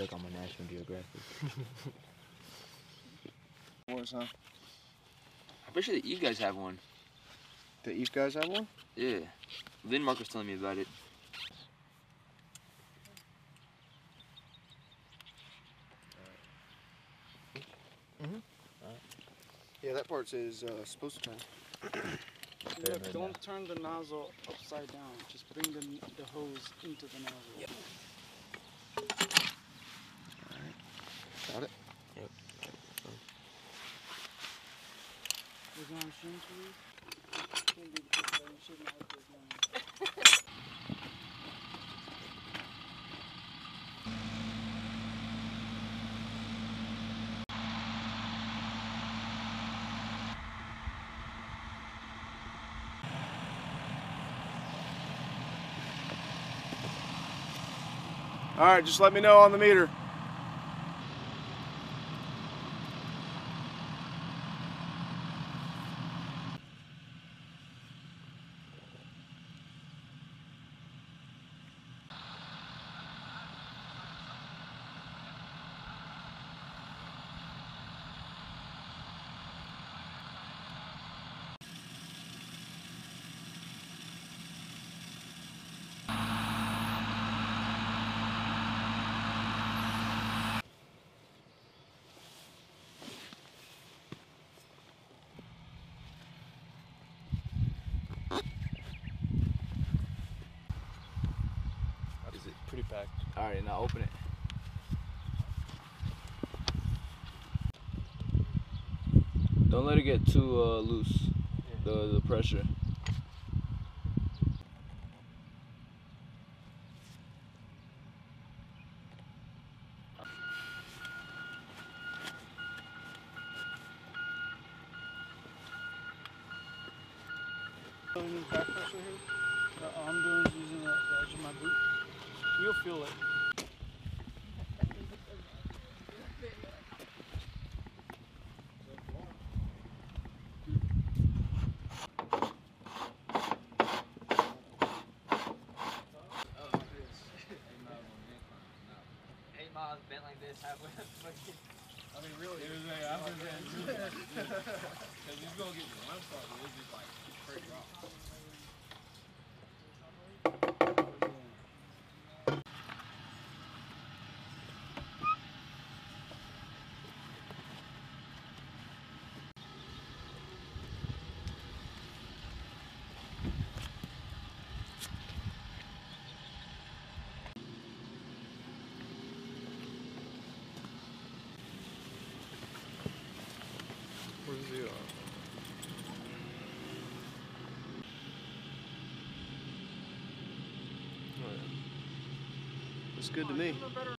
like I'm on National Geographic. Wars, huh? I'm pretty sure the Eve guys have one. The Eve guys have one? Yeah. Lindmark was telling me about it. Yeah, that part is supposed to turn. Look, don't turn the nozzle upside down. Just bring the hose into the nozzle. Yep. Alright. Got it? Yep. We're going to machine to Alright, just let me know on the meter. Is it pretty packed? Alright, now open it. Don't let it get too loose, the pressure. back pressure here. All I'm doing is using the edge of my boot. You'll feel it. Bent like this halfway up the fucking. I mean, really, it was like, I was because he's gonna get one part, but it's just like straight rock. Where's the Looks good to me.